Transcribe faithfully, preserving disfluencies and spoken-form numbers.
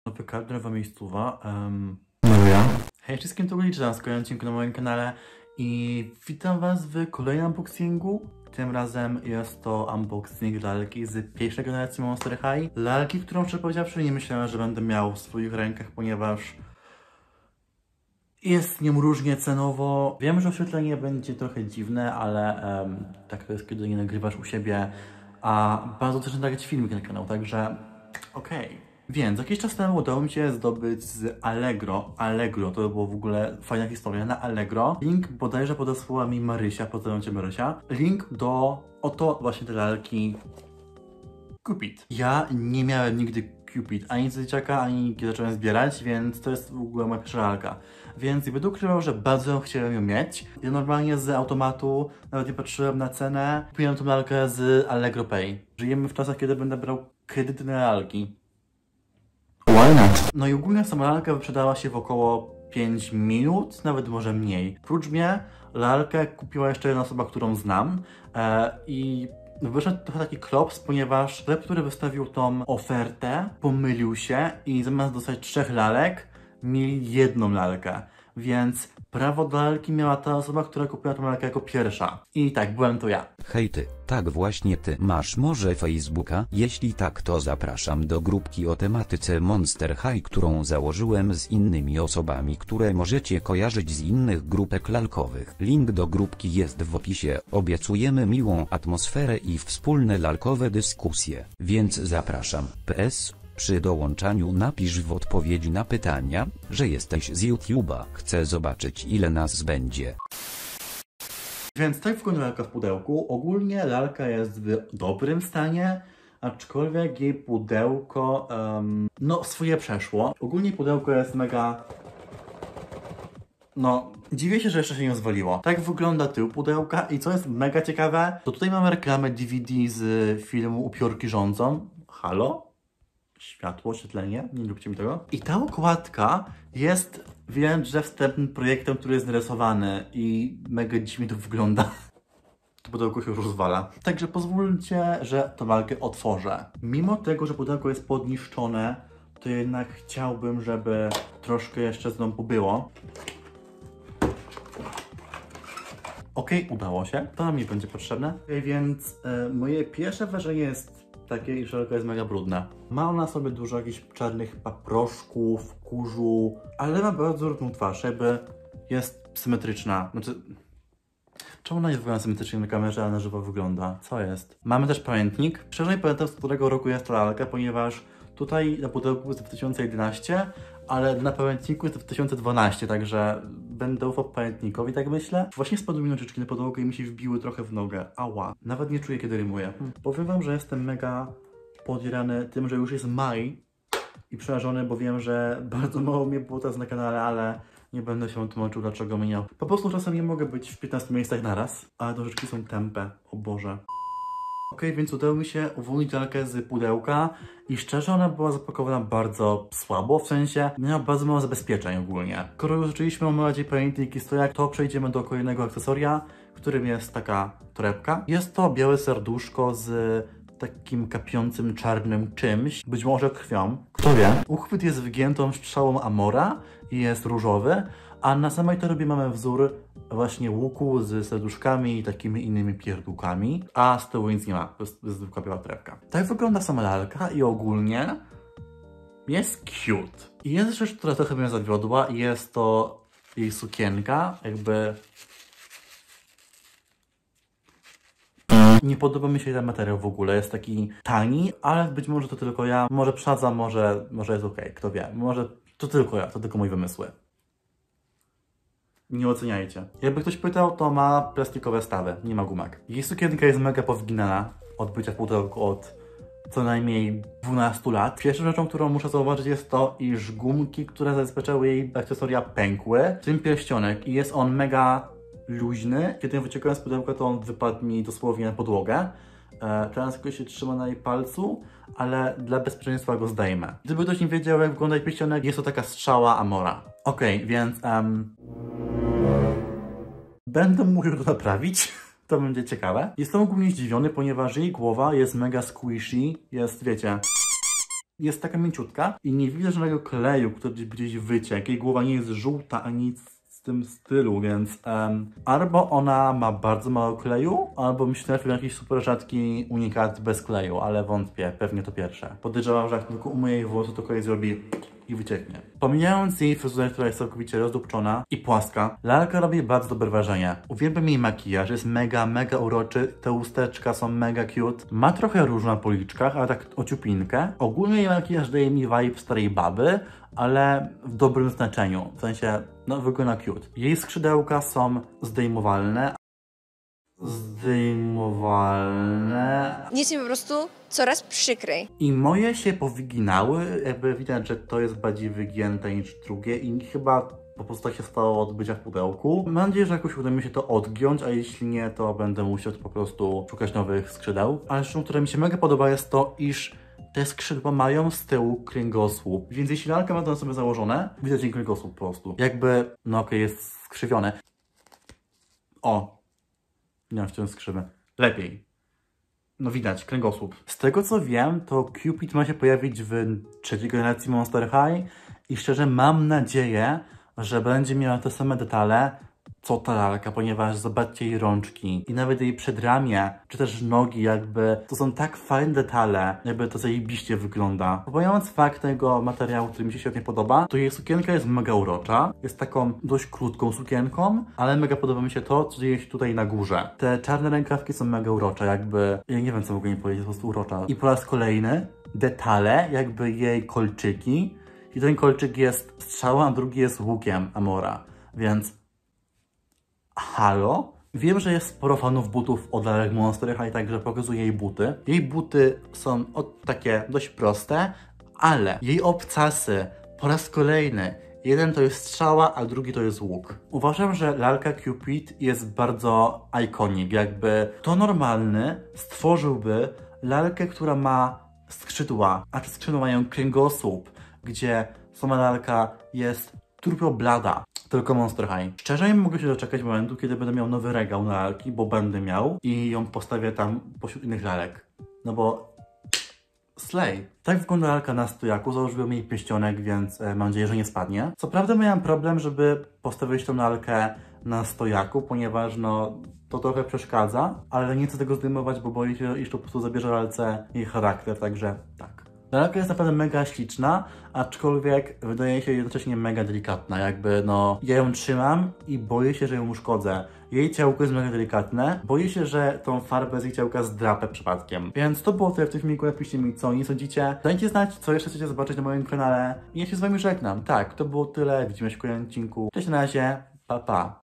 Nowy kadr, nowa miejscowa. Um, Maria. Hej wszystkim, to Liczę z kolejnym odcinku na moim kanale i witam was w kolejnym unboxingu. Tym razem jest to unboxing lalki z pierwszej generacji Monster High. Lalki, którą szczerze powiedziawszy nie myślałem, że będę miał w swoich rękach, ponieważ jest nią różnie cenowo. Wiem, że oświetlenie będzie trochę dziwne, ale um, tak to jest, kiedy nie nagrywasz u siebie, a bardzo też nagrać filmik na kanał, także okej. Okay. Więc jakiś czas temu udało mi się zdobyć z Allegro. Allegro, to było w ogóle fajna historia. Na Allegro link bodajże podesłała mi Marysia, pozdrawiam cię Marysia. Link do oto właśnie te lalki Cupid. Ja nie miałem nigdy Cupid, ani z dzieciaka, ani kiedy zacząłem zbierać, więc to jest w ogóle moja pierwsza lalka. Więc nie będę ukrywał, że bardzo chciałem ją mieć. Ja normalnie z automatu, nawet nie patrzyłem na cenę, kupiłem tą lalkę z Allegro Pay. Żyjemy w czasach, kiedy będę brał kredyty na lalki. Why not? No i ogólnie sama lalka wyprzedała się w około pięć minut, nawet może mniej. Prócz mnie lalkę kupiła jeszcze jedna osoba, którą znam e, i wyszedł trochę taki klops, ponieważ sklep, który wystawił tą ofertę, pomylił się i zamiast dostać trzech lalek, mieli jedną lalkę. Więc prawo do lalki miała ta osoba, która kupiła tą lalkę jako pierwsza. I tak, byłem to ja. Hej ty, tak właśnie ty. Masz może Facebooka? Jeśli tak, to zapraszam do grupki o tematyce Monster High, którą założyłem z innymi osobami, które możecie kojarzyć z innych grupek lalkowych. Link do grupki jest w opisie. Obiecujemy miłą atmosferę i wspólne lalkowe dyskusje. Więc zapraszam. P S Przy dołączaniu napisz w odpowiedzi na pytania, że jesteś z YouTube'a. Chcę zobaczyć, ile nas będzie. Więc tak wygląda lalka w pudełku. Ogólnie lalka jest w dobrym stanie, aczkolwiek jej pudełko, um, no swoje przeszło. Ogólnie pudełko jest mega... No, dziwię się, że jeszcze się nie zwaliło. Tak wygląda tył pudełka i co jest mega ciekawe, to tutaj mamy reklamę D V D z filmu Upiorki rządzą. Halo? Światło, oświetlenie, nie róbcie mi tego. I ta okładka jest, wiem, że wstępnym projektem, który jest narysowany i mega dziwnie to wygląda. To pudełko się już rozwala. Także pozwólcie, że tę lalkę otworzę. Mimo tego, że pudełko jest podniszczone, to jednak chciałbym, żeby troszkę jeszcze z nią pobyło. Ok, udało się. To nam nie będzie potrzebne. Więc e, moje pierwsze wrażenie jest takie, iż lalka jest mega brudna. Ma ona sobie dużo jakichś czarnych paproszków, kurzu, ale ma bardzo równą twarz, jakby jest symetryczna. Znaczy, czemu ona nie wygląda symetrycznie na kamerze, a na żywo wygląda? Co jest? Mamy też pamiętnik. Szczerze nie pamiętam, z którego roku jest ta lalka, ponieważ tutaj na pudełku jest dwa tysiące jedenaście, ale na pamiętniku jest dwa tysiące dwanaście, także będę ufał pamiętnikowi, tak myślę. Właśnie spadły mi nożyczki na podłogę i mi się wbiły trochę w nogę. Ała. Nawet nie czuję, kiedy rymuję. Hmm. Powiem wam, że jestem mega podjarany tym, że już jest maj i przerażony, bo wiem, że bardzo mało mnie było teraz na kanale, ale nie będę się tłumaczył, dlaczego mnie nie. Po prostu czasem nie mogę być w piętnastu miejscach naraz, ale nożyczki są tępe. O Boże. Ok, więc udało mi się uwolnić lalkę z pudełka i szczerze ona była zapakowana bardzo słabo, w sensie miała bardzo mało zabezpieczeń ogólnie. Skoro już zaczęliśmy omawiać jej pamiętnik i stojak, to przejdziemy do kolejnego akcesoria, którym jest taka torebka. Jest to białe serduszko z takim kapiącym czarnym czymś, być może krwią, kto wie. Uchwyt jest wygiętą strzałą Amora i jest różowy, a na samej torebie mamy wzór właśnie łuku z serduszkami i takimi innymi pierdółkami, a z tyłu nic nie ma, to jest zwykła biała torebka. Tak wygląda sama lalka i ogólnie jest cute. I jest rzecz, która trochę mnie zawiodła i jest to jej sukienka, jakby... Nie podoba mi się ten materiał w ogóle, jest taki tani, ale być może to tylko ja, może przadzam, może, może jest ok, kto wie, może to tylko ja, to tylko moje wymysły. Nie oceniajcie. Jakby ktoś pytał, to ma plastikowe stawy, nie ma gumek. Jej sukienka jest mega powginana od bycia w pudełku od co najmniej dwunastu lat. Pierwszą rzeczą, którą muszę zauważyć, jest to, iż gumki, które zabezpieczały jej akcesoria, pękły. W tym pierścionek i jest on mega luźny. Kiedy wyciągałem z pudełka, to on wypadł mi dosłownie na podłogę. E, teraz jakoś się trzyma na jej palcu, ale dla bezpieczeństwa go zdejmę. Gdyby ktoś nie wiedział, jak wygląda jej pierścionek, jest to taka strzała Amora. Ok, więc um, będę musiał to naprawić. To będzie ciekawe. Jestem ogólnie zdziwiony, ponieważ jej głowa jest mega squishy. Jest, wiecie, jest taka mięciutka i nie widzę żadnego kleju, który gdzieś, gdzieś wyciekł. Jej głowa nie jest żółta ani nic w tym stylu, więc um, albo ona ma bardzo mało kleju, albo myślę, że jakiś super rzadki unikat bez kleju, ale wątpię, pewnie to pierwsze. Podejrzewam, że jak tylko umyję jej włosy, to kolej zrobi i wycieknie. Pomijając jej fryzurę, która jest całkowicie rozdupczona i płaska, lalka robi bardzo dobre wrażenie. Uwielbiam jej makijaż, jest mega, mega uroczy, te usteczka są mega cute. Ma trochę róż na policzkach, ale tak ociupinkę. Ogólnie jej makijaż daje mi vibe starej baby, ale w dobrym znaczeniu, w sensie, no wygląda cute. Jej skrzydełka są zdejmowalne. Zdejmowalne. Jest mi po prostu coraz przykrej. I moje się powyginały, jakby widać, że to jest bardziej wygięte niż drugie i chyba po prostu tak się stało od bycia w pudełku. Mam nadzieję, że jakoś uda mi się to odgiąć, a jeśli nie, to będę musiał po prostu szukać nowych skrzydeł. Ale rzeczą, która mi się mega podoba, jest to, iż te skrzydła mają z tyłu kręgosłup, więc jeśli lalka ma to na sobie założone, widać ten kręgosłup po prostu. Jakby, no okej, okay, jest skrzywione. O! Nie wiem, w czym skrzywy. Lepiej. No widać, kręgosłup. Z tego co wiem, to Cupid ma się pojawić w trzeciej generacji Monster High i szczerze mam nadzieję, że będzie miała te same detale co ta lalka, ponieważ zobaczcie jej rączki i nawet jej przedramię, czy też nogi jakby, to są tak fajne detale, jakby to zajebiście wygląda. Pomijając fakt tego materiału, który mi się świetnie podoba, to jej sukienka jest mega urocza, jest taką dość krótką sukienką, ale mega podoba mi się to, co dzieje się tutaj na górze. Te czarne rękawki są mega urocze, jakby, ja nie wiem co mogę nie powiedzieć, po prostu urocza. I po raz kolejny, detale, jakby jej kolczyki, i ten kolczyk jest strzała, a drugi jest łukiem Amora, więc halo? Wiem, że jest sporo fanów butów od lalek Monster High, także pokazuję jej buty. Jej buty są od, takie dość proste, ale jej obcasy po raz kolejny, jeden to jest strzała, a drugi to jest łuk. Uważam, że lalka Cupid jest bardzo iconic, jakby to normalny stworzyłby lalkę, która ma skrzydła, a te skrzydła mają kręgosłup, gdzie sama lalka jest turbo blada. Tylko Monster High. Szczerze nie mogę się doczekać momentu, kiedy będę miał nowy regał na lalki, bo będę miał i ją postawię tam pośród innych lalek. No bo slay. Tak wygląda lalka na stojaku, założyłem jej pierścionek, więc e, mam nadzieję, że nie spadnie. Co prawda miałem problem, żeby postawić tą lalkę na stojaku, ponieważ no to trochę przeszkadza, ale nie chcę tego zdejmować, bo boję się, iż to po prostu zabierze lalce jej charakter, także tak. Lalka jest naprawdę mega śliczna, aczkolwiek wydaje się jednocześnie mega delikatna, jakby no ja ją trzymam i boję się, że ją uszkodzę. Jej ciałko jest mega delikatne, boję się, że tą farbę z jej ciałka zdrapę przypadkiem. Więc to było tyle w tym filmiku, napiszcie mi co nie sądzicie. Dajcie znać, co jeszcze chcecie zobaczyć na moim kanale i ja się z wami żegnam. Tak, to było tyle, widzimy się w kolejnym odcinku. Cześć, na razie, pa pa.